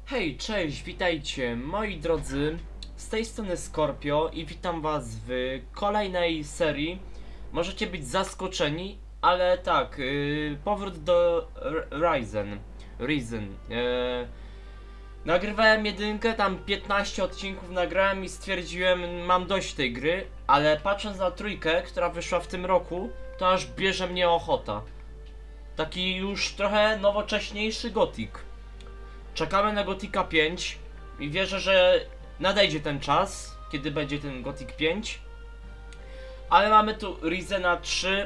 Hej, cześć, witajcie moi drodzy, z tej strony Scorpio i witam was w kolejnej serii. Możecie być zaskoczeni, ale tak, powrót do Risen. Nagrywałem jedynkę, tam 15 odcinków nagrałem i stwierdziłem, mam dość tej gry, ale patrząc na trójkę, która wyszła w tym roku, to aż bierze mnie ochota. Taki już trochę nowocześniejszy Gothic. Czekamy na Gothica 5 i wierzę, że nadejdzie ten czas, kiedy będzie ten Gothic 5. Ale mamy tu Risena 3.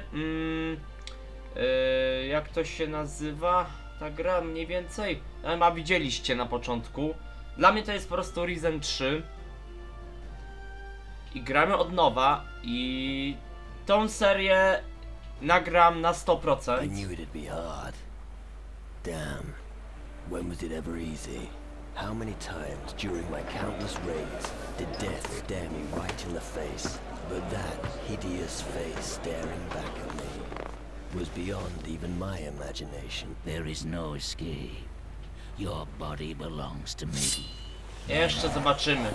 Jak to się nazywa? Ta gra mniej więcej? A widzieliście na początku. Dla mnie to jest po prostu Risen 3. I gramy od nowa i tą serię nagram na 100%. I knew it'd be hard. Damn. When was it ever easy? How many times during my countless raids did death stare me right in the face? But that hideous face staring back at me was beyond even my imagination. There is no escape. Your body belongs to me. Jeszcze zobaczymy.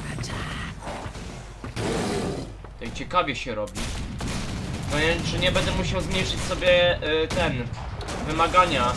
To i ciekawie się robi. No nie wiem, czy nie będę musiał zmniejszyć sobie wymagania.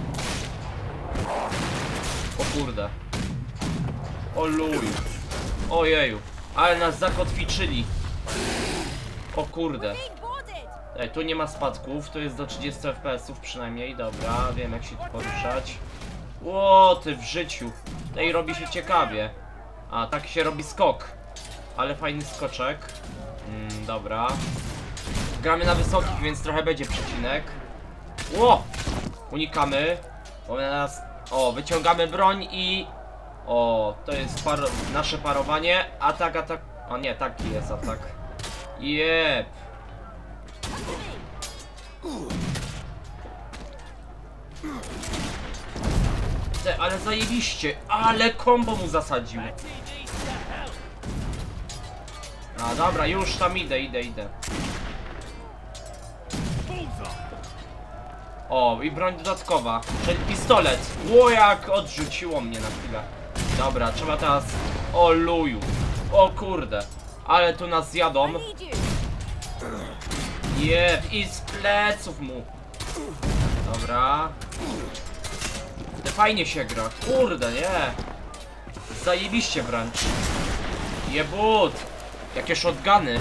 O kurde. O luj. Ojeju. Ale nas zakotwiczyli. O kurde. Ej, tu nie ma spadków, tu jest do 30 fps przynajmniej. Dobra, wiem jak się tu poruszać. Ło, ty w życiu. Tutaj robi się ciekawie. A, tak się robi skok. Ale fajny skoczek. Dobra. Gramy na wysokich, więc trochę będzie przecinek. Ło! Unikamy. Bo nas... O, wyciągamy broń i... O, to jest nasze parowanie. Atak. O nie, taki jest atak. Jep. Ale zajebiście. Ale kombo mu zasadził. A dobra, już tam idę. O, i broń dodatkowa, czyli pistolet. Ło, jak odrzuciło mnie na chwilę. Dobra, trzeba teraz... O luju. O kurde. Ale tu nas zjadą. Jeb, i z pleców mu. Dobra. Fajnie się gra. Kurde, nie. Zajebiście wręcz. Jebut. Jakie shotguny.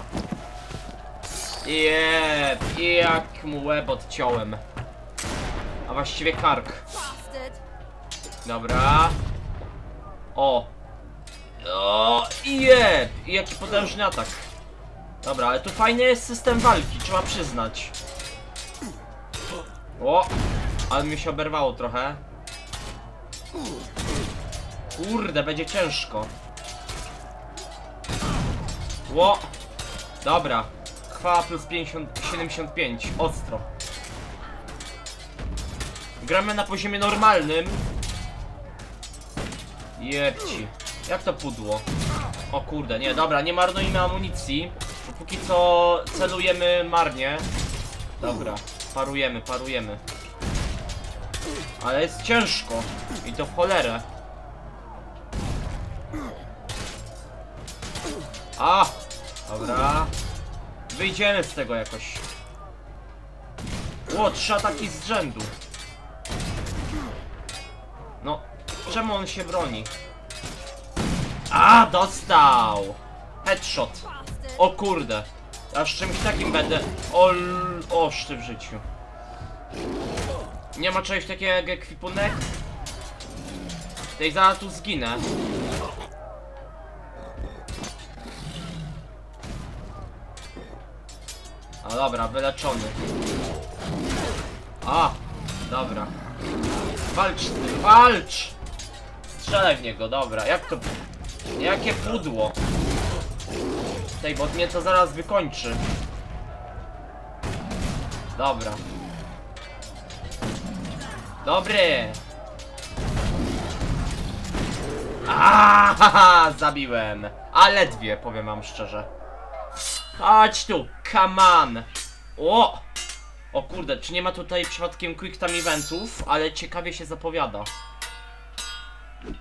Jeb, i jak mu łeb odciąłem. A właściwie kark. Dobra. O. O, jeb. I jaki potężny atak. Dobra, ale tu fajny jest system walki, trzeba przyznać. O, ale mi się oberwało trochę. Kurde, będzie ciężko. Ło. Dobra. Chwała plus 50, 75. Ostro. Gramy na poziomie normalnym. Jebci. Jak to pudło? O kurde, nie, dobra, nie marnujmy amunicji. Bo póki co celujemy marnie. Dobra, parujemy. Ale jest ciężko. I to w cholerę. A! Dobra. Wyjdziemy z tego jakoś. Ło, 3 ataki z rzędu. No, czemu on się broni? A, dostał! Headshot. O kurde. Aż czymś takim będę. Oszty w życiu. Nie ma czegoś takiego jak ekwipunek? Tej zaraz tu zginę. A dobra, wyleczony. A, dobra. Walcz z tym, walcz! Strzelaj w niego, dobra. Jak to... Jakie pudło. Tej, bo mnie to zaraz wykończy. Dobra. Dobry. Haha, zabiłem. A ledwie, powiem wam szczerze. Chodź tu, come on. O! O kurde, czy nie ma tutaj przypadkiem quick time eventów? Ale ciekawie się zapowiada.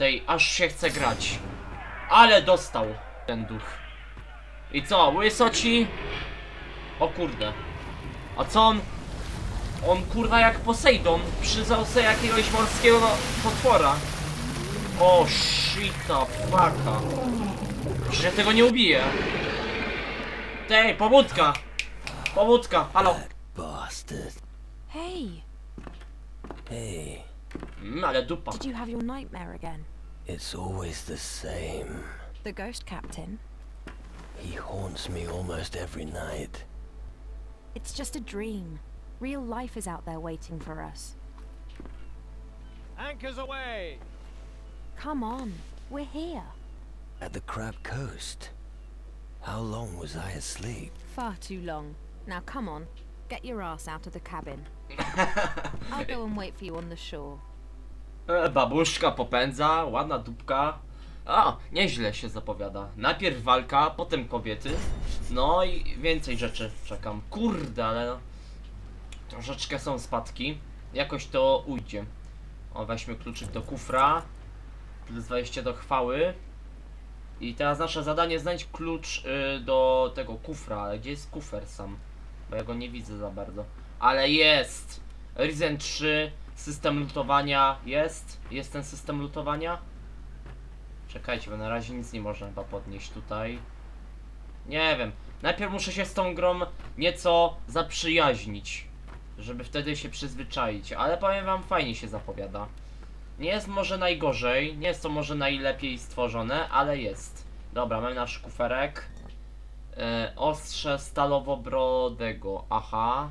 Tej aż się chce grać. Ale dostał ten duch. I co, łysoci? O kurde. A co on? On kurwa jak Poseidon przyzwał sobie jakiegoś morskiego potwora. O shita fucka. Przecież ja tego nie ubiję. Tej, pobudka! Pobudka, halo. Bastard. Hey, Hey, Ale dupa. did you have your nightmare again? it's always the same. The ghost captain? He haunts me almost every night. It's just a dream. Real life is out there waiting for us. Anchors away! Come on, we're here. At the Crab Coast. How long was I asleep? Far too long. Now come on, get your ass out of the cabin. I'll go and wait for you on the shore. Babuszka popędza, ładna dupka. A, nieźle się zapowiada. Najpierw walka, potem kobiety. No i więcej rzeczy czekam. Kurde, ale no, troszeczkę są spadki. Jakoś to ujdzie. O, weźmy kluczyk do kufra. Plus 20 do chwały. I teraz nasze zadanie znaleźć klucz do tego kufra. Ale gdzie jest kufer sam? Bo ja go nie widzę za bardzo. Ale jest! Risen 3. System lutowania jest? Jest ten system lutowania? Czekajcie, bo na razie nic nie można chyba podnieść tutaj. Nie wiem. Najpierw muszę się z tą grą nieco zaprzyjaźnić, żeby wtedy się przyzwyczaić. Ale powiem wam, fajnie się zapowiada. Nie jest może najgorzej, nie jest to może najlepiej stworzone, ale jest. Dobra, mamy nasz kuferek. Ostrze stalowobrodego. Aha.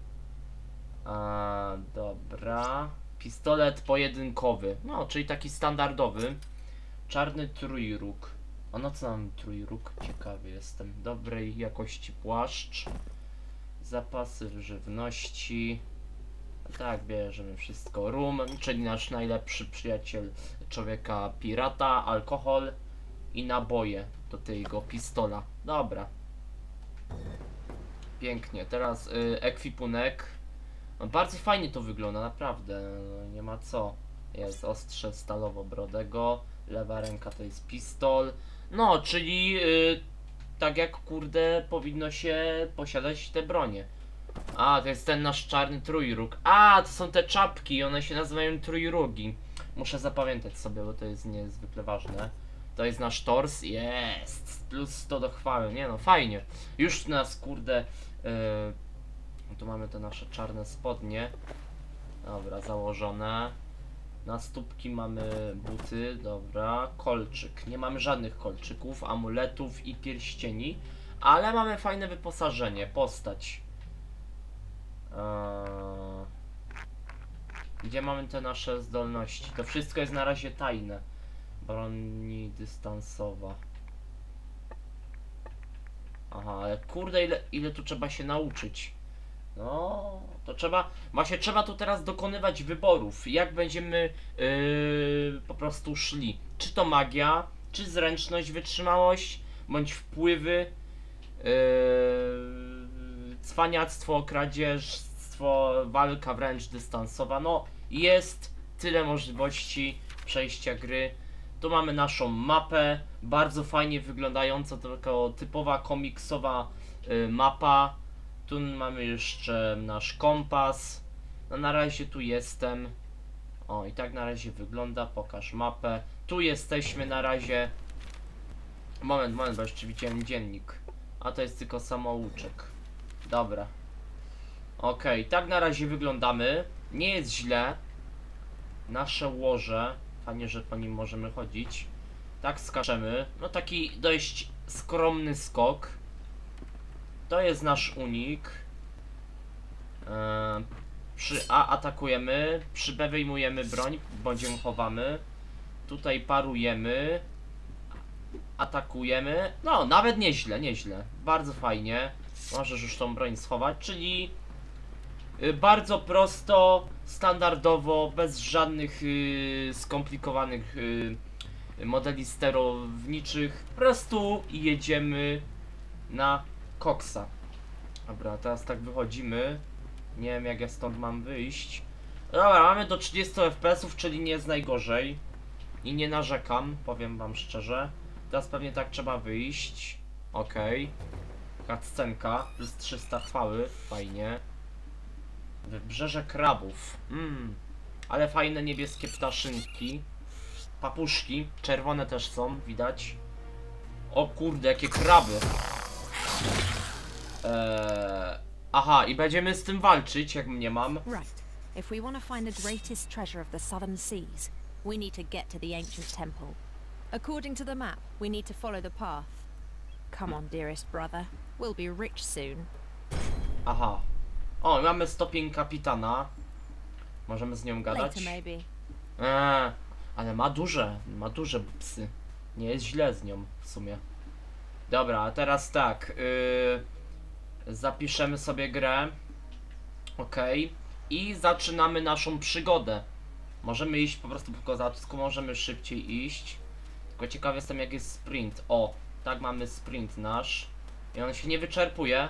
Dobra. Pistolet pojedynkowy. No, czyli taki standardowy. Czarny trójróg. O, no co mam trójróg? Ciekawy jestem. Dobrej jakości płaszcz. Zapasy żywności. Tak, bierzemy wszystko. Rum, czyli nasz najlepszy przyjaciel człowieka pirata. Alkohol i naboje do tego pistola. Dobra. Pięknie. Teraz ekwipunek. No, bardzo fajnie to wygląda, naprawdę. No, nie ma co. Jest ostrze stalowobrodego. Lewa ręka to jest pistol. No, czyli tak jak kurde powinno się posiadać te bronie. A, to jest ten nasz czarny trójróg. A, to są te czapki, one się nazywają trójrógi. Muszę zapamiętać sobie, bo to jest niezwykle ważne. To jest nasz tors, jest! Plus 100 do chwały, nie no, fajnie. Już nas kurde... tu mamy te nasze czarne spodnie. Dobra, założone. Na stópki mamy buty, dobra. Kolczyk. Nie mamy żadnych kolczyków, amuletów i pierścieni. Ale mamy fajne wyposażenie, postać. Gdzie mamy te nasze zdolności? To wszystko jest na razie tajne. Broni dystansowa. Aha, ale kurde ile tu trzeba się nauczyć. No, to trzeba, właśnie trzeba tu teraz dokonywać wyborów, jak będziemy po prostu szli. Czy to magia, czy zręczność, wytrzymałość, bądź wpływy, cwaniactwo, kradzieżstwo, walka wręcz dystansowa. No, jest tyle możliwości przejścia gry. Tu mamy naszą mapę, bardzo fajnie wyglądająca, to taka typowa komiksowa mapa. Tu mamy jeszcze nasz kompas. No na razie tu jestem. O, i tak na razie wygląda. Pokaż mapę. Tu jesteśmy na razie. Moment, bo jeszcze widziałem dziennik. A to jest tylko samouczek. Dobra. Okej, tak na razie wyglądamy. Nie jest źle. Nasze łoże. Fajnie, że po nim możemy chodzić. Tak skaczemy. No taki dość skromny skok. To jest nasz unik. Przy A atakujemy, przy B wyjmujemy broń, bądź ją chowamy. Tutaj parujemy. Atakujemy. No, nawet nieźle, nieźle. Bardzo fajnie. Możesz już tą broń schować, czyli bardzo prosto, standardowo, bez żadnych skomplikowanych modeli sterowniczych. Po prostu jedziemy na koksa. Dobra, teraz tak wychodzimy. Nie wiem jak ja stąd mam wyjść. Dobra, mamy do 30 fps, czyli nie jest najgorzej. i nie narzekam, powiem wam szczerze. Teraz pewnie tak trzeba wyjść. Okej. Cutscenka, plus 300 chwały, fajnie. Wybrzeże krabów. Ale fajne niebieskie ptaszynki. Papuszki, czerwone też są, widać. O kurde, jakie kraby. Aha, i będziemy z tym walczyć, jak mnie mam. Right. If we want to find the greatest treasure of the southern seas, we need to get to the ancient temple. According to the map, we need to follow the path. Come on, dearest brother. We'll be rich soon. Aha. O, mamy stopień kapitana. Możemy z nią gadać. Later maybe. Ale ma duże psy. Nie jest źle z nią w sumie. Dobra, a teraz tak. Zapiszemy sobie grę. Okej. I zaczynamy naszą przygodę. Możemy iść po prostu po kozacku, możemy szybciej iść. Tylko ciekawy jestem, jak jest sprint. O, tak, mamy sprint nasz. I on się nie wyczerpuje.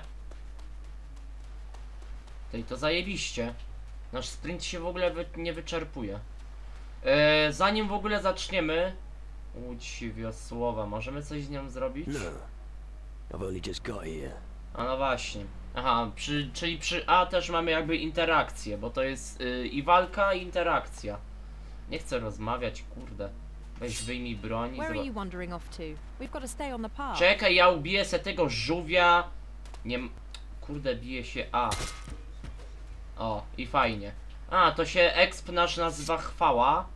To zajebiście. Nasz sprint się w ogóle nie wyczerpuje. Zanim w ogóle zaczniemy... Łódź wiosłowa, możemy coś z nią zrobić? No. I've only just got here. A no właśnie. Aha, czyli przy A też mamy jakby interakcję, bo to jest i walka, i interakcja. Nie chcę rozmawiać, kurde. Weź wyjmij broń i Where are zobacz. you wandering off to? We've got to stay on the path. Czekaj, ja ubiję se tego żółwia. Nie... Kurde, bije się A. O, i fajnie. A, to się exp nasz nazywa chwała.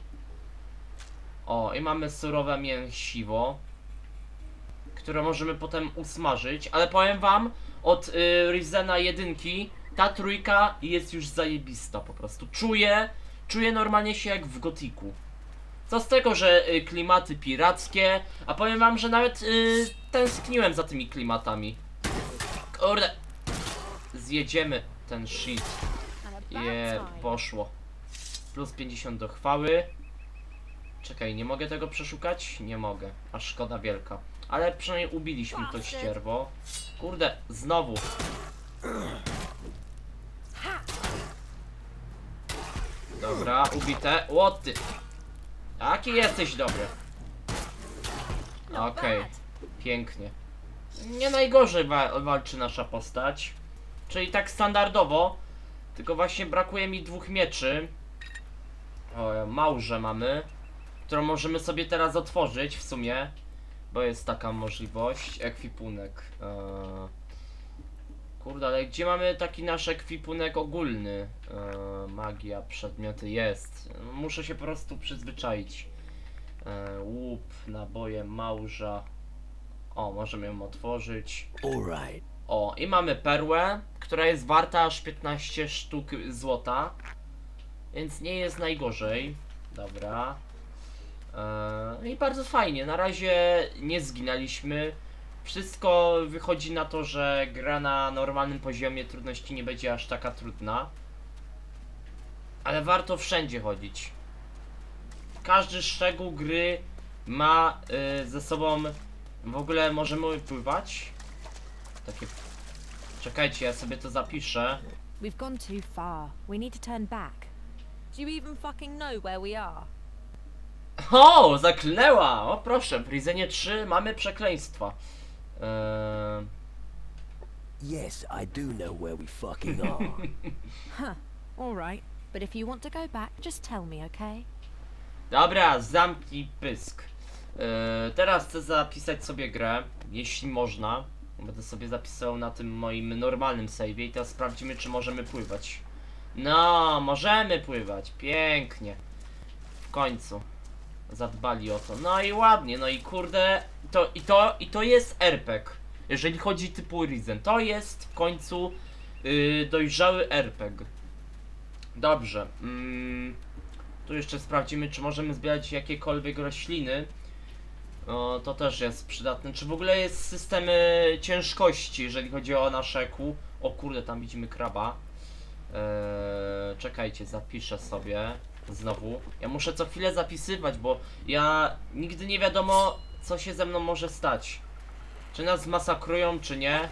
O, i mamy surowe mięsiwo, które możemy potem usmażyć. Ale powiem wam, od Rizena 1 ta trójka jest już zajebista po prostu. Czuję normalnie się jak w Gotiku. Co z tego, że klimaty pirackie, a powiem wam, że nawet tęskniłem za tymi klimatami. Kurde. Zjedziemy ten shit. Poszło. Plus 50 do chwały. Czekaj, nie mogę tego przeszukać? Nie mogę. A szkoda wielka. Ale przynajmniej ubiliśmy to ścierwo. Kurde, znowu. Dobra, ubite. Łoty. Jaki jesteś dobry. Okej. Pięknie. Nie najgorzej walczy nasza postać. Czyli tak standardowo. Tylko właśnie brakuje mi 2 mieczy. O, małże mamy, którą możemy sobie teraz otworzyć w sumie. Bo jest taka możliwość. Ekwipunek. Kurde, ale gdzie mamy taki nasz ekwipunek ogólny? Magia, przedmioty jest. Muszę się po prostu przyzwyczaić. Łup, naboje, małża. O, możemy ją otworzyć. Alright. O, i mamy perłę, która jest warta aż 15 sztuk złota. Więc nie jest najgorzej. Dobra. I bardzo fajnie. Na razie nie zginęliśmy. Wszystko wychodzi na to, że gra na normalnym poziomie trudności nie będzie aż taka trudna. Ale warto wszędzie chodzić. Każdy szczegół gry ma ze sobą... W ogóle możemy pływać. Takie... Czekajcie, ja sobie to zapiszę. We've gone too far. We need to turn back. Do you even fucking know where we are? O, zaklęła! O proszę, w Rizenie 3 mamy przekleństwa. Yes, I do know where we fucking are. Huh. All right. But if you want to go back, just tell me, okay? Dobra, zamknij pysk. Teraz chcę zapisać sobie grę, jeśli można. Będę sobie zapisał na tym moim normalnym save'ie i teraz sprawdzimy, czy możemy pływać. No, możemy pływać, pięknie. W końcu zadbali o to. No i ładnie, no i kurde, to jest RPG. Jeżeli chodzi typu Risen, to jest w końcu dojrzały RPG. Dobrze. Tu jeszcze sprawdzimy, czy możemy zbierać jakiekolwiek rośliny. O, to też jest przydatne. Czy w ogóle jest system ciężkości, jeżeli chodzi o nasze kół? O kurde, tam widzimy kraba. Czekajcie, zapiszę sobie znowu. Ja muszę co chwilę zapisywać, bo ja nigdy nie wiadomo, co się ze mną może stać. Czy nas zmasakrują, czy nie.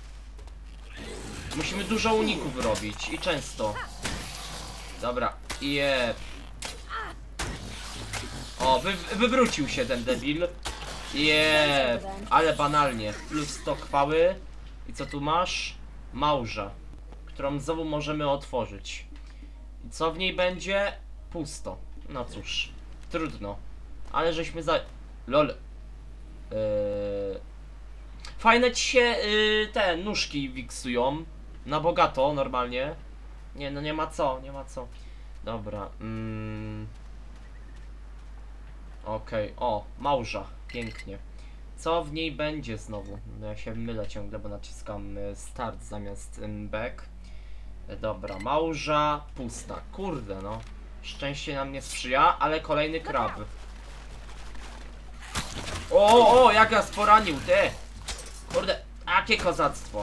Musimy dużo uników robić i często. Dobra, O, wywrócił się ten debil. Ale banalnie. Plus 100 chwały. I co tu masz? Małża, którą znowu możemy otworzyć. I co w niej będzie? Pusto. No cóż, trudno. Ale żeśmy lol. Fajne ci się te nóżki wiksują. Na bogato, normalnie. Nie, no nie ma co, nie ma co. Dobra. Okej, o, małża. Pięknie. Co w niej będzie znowu? No ja się mylę ciągle, bo naciskam start zamiast back. Dobra, małża pusta. Kurde no. Szczęście nam nie sprzyja, ale kolejny krab. O, jak nas poranił, ty! Kurde, jakie kozactwo.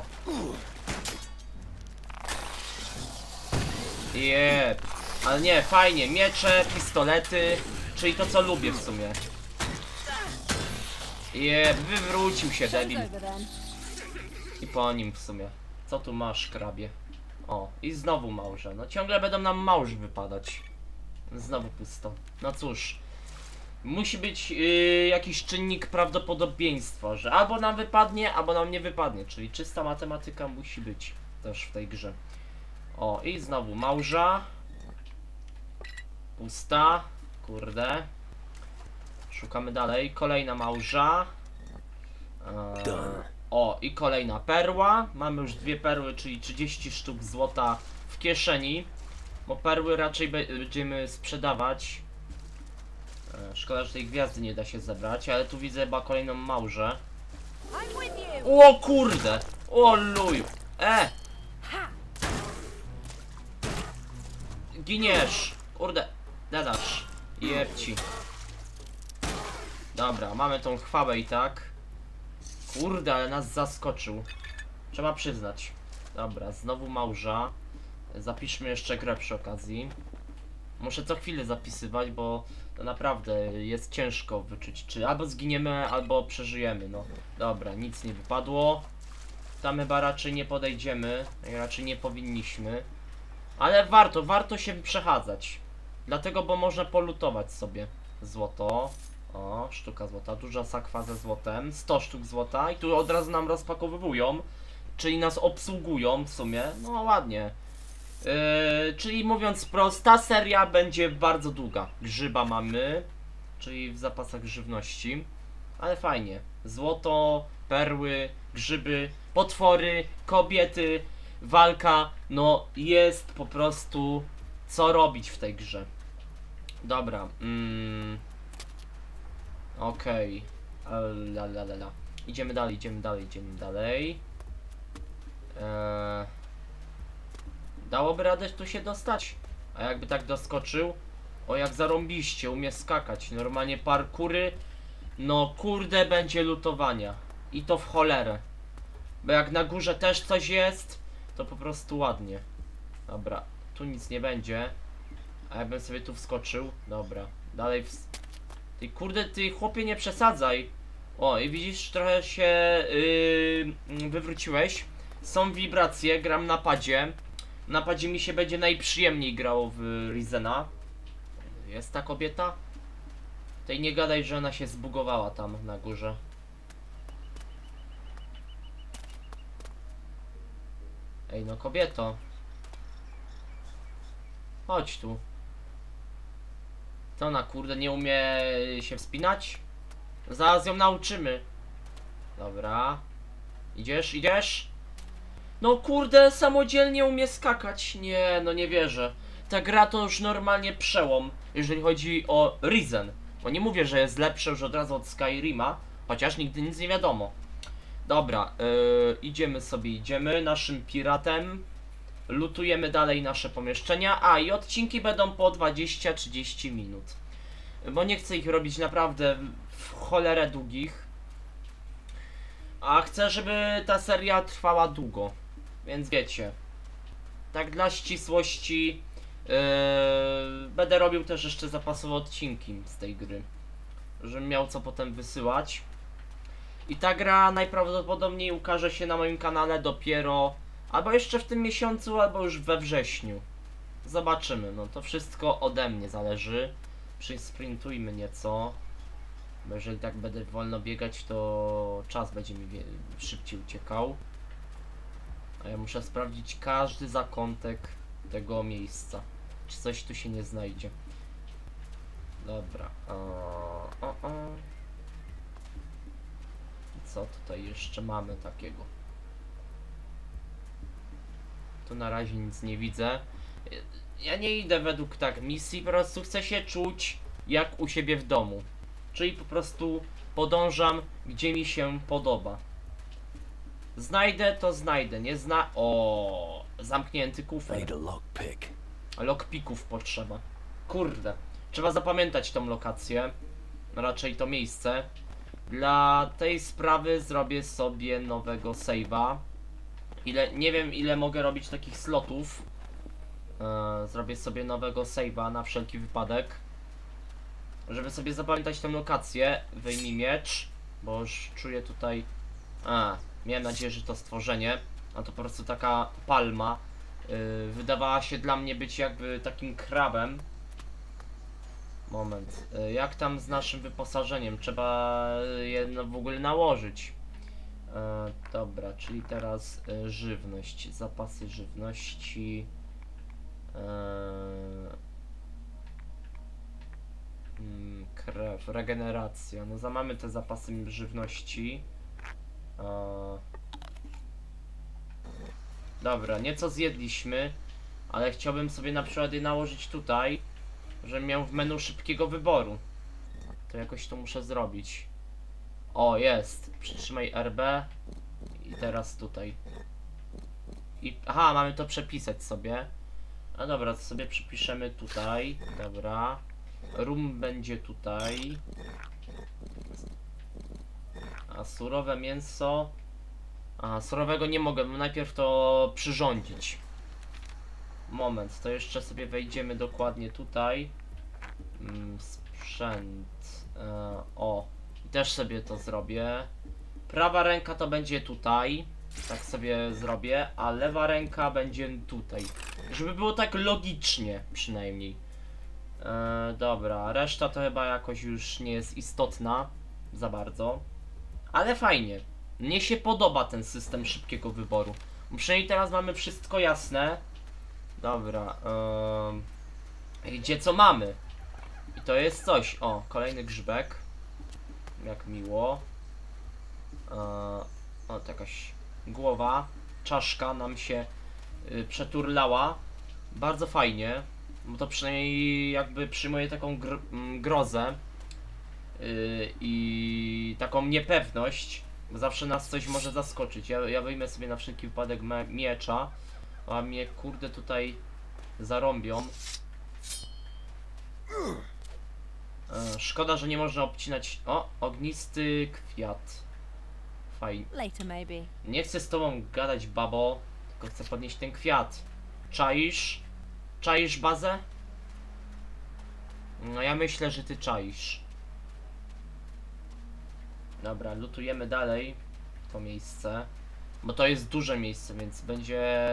Ale nie, fajnie, miecze, pistolety, czyli to co lubię w sumie. Wywrócił się debil. I po nim w sumie. Co tu masz, krabie? O, i znowu małże. No ciągle będą nam małż wypadać. Znowu pusto. No cóż. Musi być jakiś czynnik prawdopodobieństwa, że albo nam wypadnie, albo nam nie wypadnie. Czyli czysta matematyka musi być też w tej grze. O, i znowu małża. Pusta. Kurde. Szukamy dalej. Kolejna małża. O, i kolejna perła. Mamy już 2 perły, czyli 30 sztuk złota w kieszeni. Bo perły raczej będziemy sprzedawać. Szkoda, że tej gwiazdy nie da się zebrać, ale tu widzę chyba kolejną małżę. O kurde! O luju! Giniesz! Kurde! Dadasz! Jebci! Dobra, mamy tą chwałę i tak. Kurde, ale nas zaskoczył. Trzeba przyznać. Dobra, znowu małża. Zapiszmy jeszcze grę przy okazji. Muszę co chwilę zapisywać, bo to naprawdę jest ciężko wyczuć, czy albo zginiemy, albo przeżyjemy, no. Dobra, nic nie wypadło. Tam chyba raczej nie podejdziemy, raczej nie powinniśmy. Ale warto się przechadzać. Dlatego, bo można polutować sobie złoto. O, sztuka złota, duża sakwa ze złotem, 100 sztuk złota i tu od razu nam rozpakowywują, czyli nas obsługują w sumie, no ładnie. Czyli mówiąc wprost, ta seria będzie bardzo długa. Grzyba mamy, czyli w zapasach żywności, ale fajnie. Złoto, perły, grzyby, potwory, kobiety, walka, no jest po prostu co robić w tej grze. Dobra, okej. Idziemy dalej. Dałoby radę tu się dostać. A jakby tak doskoczył? O, jak zarąbiście, umie skakać. Normalnie parkury. No kurde, będzie lutowania. I to w cholerę. Bo jak na górze też coś jest, to po prostu ładnie. Dobra, tu nic nie będzie. A jakbym sobie tu wskoczył? Dobra, dalej Ty kurde, ty chłopie, nie przesadzaj. O, i widzisz, trochę się wywróciłeś. Są wibracje, gram na padzie. Na padzie mi się będzie najprzyjemniej grało w Risena. Jest ta kobieta? Tej nie gadaj, że ona się zbugowała tam na górze. Ej no kobieto. Chodź tu. To ona kurde nie umie się wspinać? Zaraz ją nauczymy. Dobra. Idziesz? No kurde, samodzielnie umie skakać. Nie, no nie wierzę. Ta gra to już normalnie przełom, jeżeli chodzi o Risen. Bo nie mówię, że jest lepsze już od razu od Skyrima, chociaż nigdy nic nie wiadomo. Dobra, idziemy naszym piratem. Lutujemy dalej nasze pomieszczenia. A, i odcinki będą po 20-30 minut. Bo nie chcę ich robić naprawdę w cholerę długich. A chcę, żeby ta seria trwała długo. Więc wiecie. Tak dla ścisłości będę robił też jeszcze zapasowe odcinki z tej gry. Żebym miał co potem wysyłać. I ta gra najprawdopodobniej ukaże się na moim kanale dopiero albo jeszcze w tym miesiącu, albo już we wrześniu. Zobaczymy, no to wszystko ode mnie zależy. Sprintujmy nieco. Bo jeżeli tak będę wolno biegać, to czas będzie mi szybciej uciekał. A ja muszę sprawdzić każdy zakątek tego miejsca. Czy coś tu się nie znajdzie. Dobra. Co tutaj jeszcze mamy takiego? Tu na razie nic nie widzę. Ja nie idę według tak misji, po prostu chcę się czuć jak u siebie w domu. Czyli po prostu podążam, gdzie mi się podoba. Znajdę, to znajdę. Nie O, zamknięty kufer. Need a lockpick. Lockpicków potrzeba. Kurde. Trzeba zapamiętać tą lokację. Raczej to miejsce. Dla tej sprawy zrobię sobie nowego save'a. Nie wiem ile mogę robić takich slotów. Zrobię sobie nowego save'a na wszelki wypadek. Żeby sobie zapamiętać tę lokację. Wyjmij miecz. Bo już czuję tutaj... miałem nadzieję, że to stworzenie. A to po prostu taka palma. Wydawała się dla mnie być jakby takim krabem. Moment. Jak tam z naszym wyposażeniem? Trzeba je w ogóle nałożyć. Dobra, czyli teraz żywność. Zapasy żywności. Krew, regeneracja. No mamy te zapasy żywności. Dobra, nieco zjedliśmy, ale chciałbym sobie na przykład je nałożyć tutaj, żebym miał w menu szybkiego wyboru. To jakoś to muszę zrobić. O, jest. Przytrzymaj RB. I teraz tutaj. Aha, mamy to przepisać sobie. No dobra, to sobie przypiszemy tutaj. Dobra. Rum będzie tutaj. A surowe mięso... surowego nie mogę, najpierw to przyrządzić. Moment, to jeszcze sobie wejdziemy dokładnie tutaj. Sprzęt. O, i też sobie to zrobię. Prawa ręka to będzie tutaj. Tak sobie zrobię, a lewa ręka będzie tutaj. Żeby było tak logicznie przynajmniej. Dobra, reszta to chyba jakoś już nie jest istotna za bardzo. Ale fajnie. Mnie się podoba ten system szybkiego wyboru. Przynajmniej teraz mamy wszystko jasne. Dobra. Gdzie co mamy? I to jest coś. O, kolejny grzybek. Jak miło. O, to jakaś głowa. Czaszka nam się przeturlała. Bardzo fajnie. Bo to przynajmniej jakby przyjmuje taką grozę. I taką niepewność. Bo zawsze nas coś może zaskoczyć. Ja wyjmę sobie na wszelki wypadek miecza. A mnie kurde tutaj zarąbią. Szkoda, że nie można obcinać. O, ognisty kwiat. Fajnie. Later maybe. Nie chcę z tobą gadać, babo. Tylko chcę podnieść ten kwiat. Czaisz? Czaisz bazę? No ja myślę, że ty czaisz. Dobra, lutujemy dalej to miejsce. Bo to jest duże miejsce, więc będzie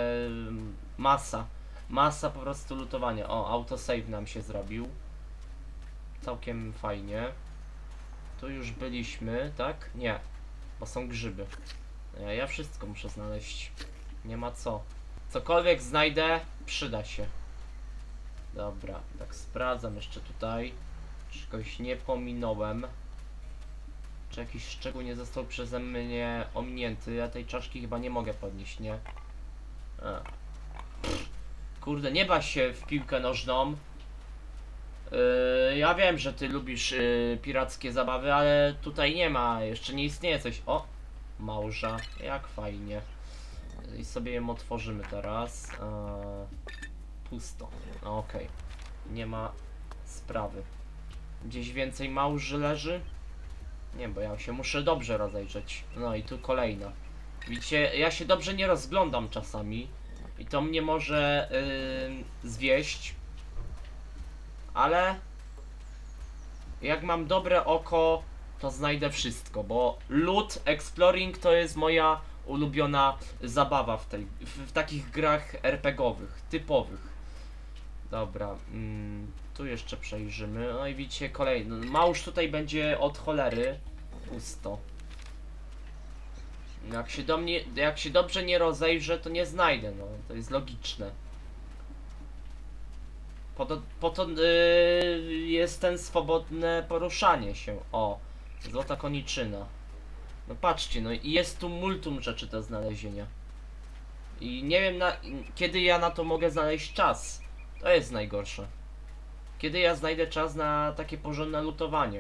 masa po prostu lutowania. O, autosave nam się zrobił. Całkiem fajnie. Tu już byliśmy, tak? Nie, bo są grzyby. Ja wszystko muszę znaleźć. Nie ma co. Cokolwiek znajdę, przyda się. Dobra, tak sprawdzam jeszcze tutaj. Czy kogoś nie pominąłem. Czy jakiś szczegół nie został przeze mnie ominięty? Ja tej czaszki chyba nie mogę podnieść, nie? Kurde, nie baw się w piłkę nożną. Ja wiem, że ty lubisz pirackie zabawy, ale tutaj nie ma, jeszcze nie istnieje coś. O! Małża, jak fajnie. I sobie ją otworzymy teraz. Pusto. Okej. Nie ma sprawy. Gdzieś więcej małży leży? Nie, bo ja się muszę dobrze rozejrzeć. No i tu kolejna. Widzicie, ja się dobrze nie rozglądam czasami. I to mnie może zwieść. Ale jak mam dobre oko, to znajdę wszystko, bo loot, exploring to jest moja ulubiona zabawa w takich grach RPGowych, typowych. Dobra, Tu jeszcze przejrzymy. No i widzicie kolejny. Małż tutaj będzie od cholery. Pusto. Jak się dobrze nie rozejrzę, to nie znajdę, no. To jest logiczne. Po to jest ten swobodne poruszanie się. O, złota koniczyna. No patrzcie, no i jest tu multum rzeczy do znalezienia. I nie wiem kiedy ja na to mogę znaleźć czas. To jest najgorsze. Kiedy ja znajdę czas na takie porządne lutowanie.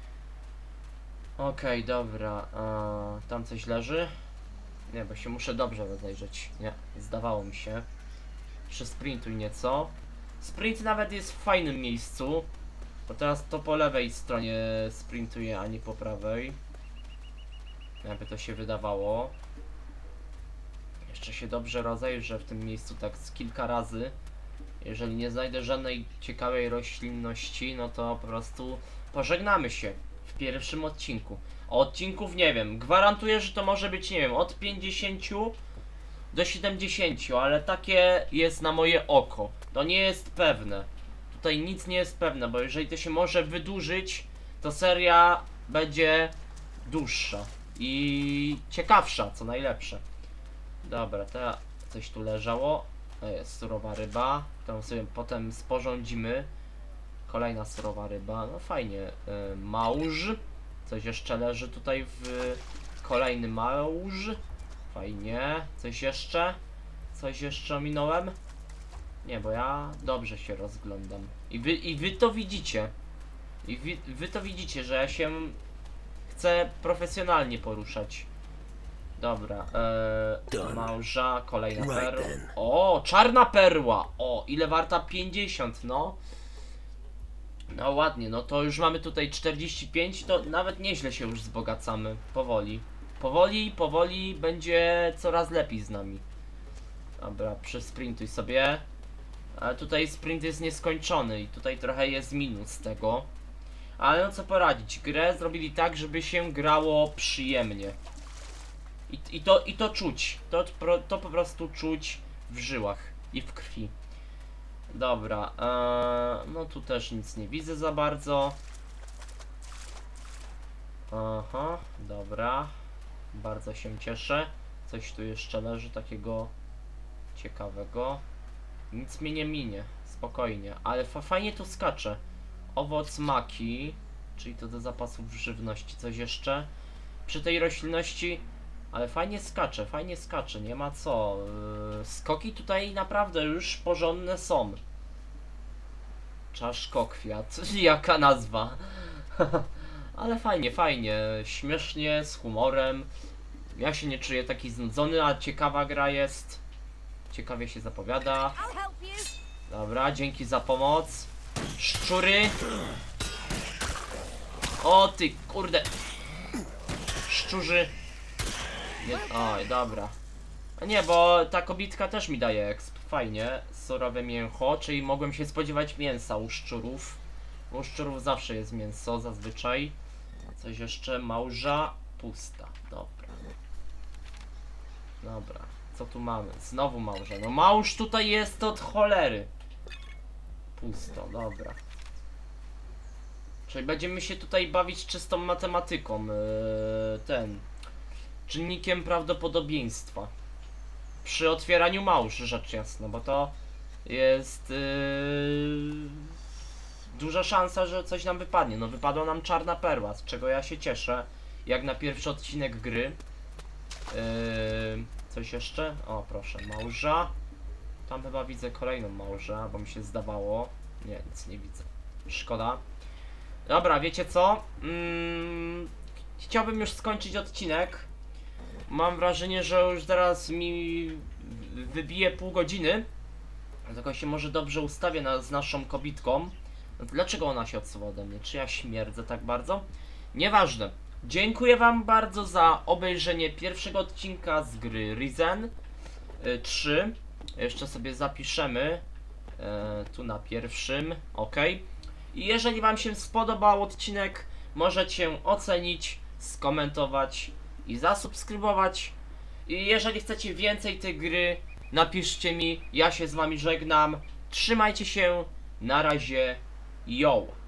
Okej, dobra. Tam coś leży? Nie, bo się muszę dobrze rozejrzeć. Nie, zdawało mi się. Przesprintuj nieco. Sprint nawet jest w fajnym miejscu. Bo teraz to po lewej stronie sprintuje, a nie po prawej. Jakby to się wydawało. Jeszcze się dobrze rozejrzę w tym miejscu tak z kilka razy. Jeżeli nie znajdę żadnej ciekawej roślinności, no to po prostu pożegnamy się w pierwszym odcinku. A odcinków nie wiem, gwarantuję, że to może być, nie wiem, od 50 do 70, ale takie jest na moje oko. To nie jest pewne. Tutaj nic nie jest pewne, bo jeżeli to się może wydłużyć, to seria będzie dłuższa i ciekawsza, co najlepsze. Dobra, teraz coś tu leżało. To jest surowa ryba, którą sobie potem sporządzimy. Kolejna surowa ryba, no fajnie. Małż. Coś jeszcze leży tutaj w... Kolejny małż. Fajnie. Coś jeszcze? Coś jeszcze ominąłem? Nie, bo ja dobrze się rozglądam. I wy to widzicie. Wy to widzicie, że ja się chcę profesjonalnie poruszać. Dobra, małża, kolejna perła. O, czarna perła! O, ile warta? 50, no. No ładnie, no to już mamy tutaj 45, to nawet nieźle się już wzbogacamy. Powoli. Powoli będzie coraz lepiej z nami. Dobra, przesprintuj sobie. Ale tutaj sprint jest nieskończony i tutaj trochę jest minus tego. Ale no co poradzić, grę zrobili tak, żeby się grało przyjemnie. I to czuć, to po prostu czuć w żyłach i w krwi. Dobra, no tu też nic nie widzę za bardzo. Aha, dobra. Bardzo się cieszę. Coś tu jeszcze leży takiego ciekawego. Nic mnie nie minie, spokojnie. Ale fajnie tu skacze. Owoc maki, czyli to do zapasów żywności. Coś jeszcze? Przy tej roślinności... Ale fajnie skacze, nie ma co. Skoki tutaj naprawdę już porządne są. Czaszkokwiat, jaka nazwa. Ale fajnie, śmiesznie, z humorem. Ja się nie czuję taki znudzony, a ciekawa gra jest. Ciekawie się zapowiada. Dobra, dzięki za pomoc. Szczury. O ty, kurde. Szczurzy. Oj, dobra. A nie, bo ta kobitka też mi daje exp. Fajnie. Surowe mięcho, czyli mogłem się spodziewać mięsa u szczurów. U szczurów zawsze jest mięso, zazwyczaj. Coś jeszcze? Małża. Pusta. Dobra. Dobra. Co tu mamy? Znowu małża. No małż tutaj jest od cholery. Pusto. Dobra. Czyli będziemy się tutaj bawić czystą matematyką. Czynnikiem prawdopodobieństwa przy otwieraniu małż, rzecz jasna, bo to jest duża szansa, że coś nam wypadnie. No wypadła nam czarna perła, z czego ja się cieszę, jak na pierwszy odcinek gry. Coś jeszcze? O proszę, małża. Tam chyba widzę kolejną małżę, bo mi się zdawało. Nie, nic nie widzę. Szkoda. Dobra, wiecie co? Chciałbym już skończyć odcinek. Mam wrażenie, że już zaraz mi wybije pół godziny. Dlatego się może dobrze ustawię z naszą kobitką. Dlaczego ona się odsuwa ode mnie? Czy ja śmierdzę tak bardzo? Nieważne. Dziękuję wam bardzo za obejrzenie pierwszego odcinka z gry Risen 3. Jeszcze sobie zapiszemy tu na pierwszym. Ok. I jeżeli wam się spodobał odcinek, możecie ocenić, skomentować i zasubskrybować. I jeżeli chcecie więcej tej gry, napiszcie mi. Ja się z wami żegnam. Trzymajcie się. Na razie. Yo!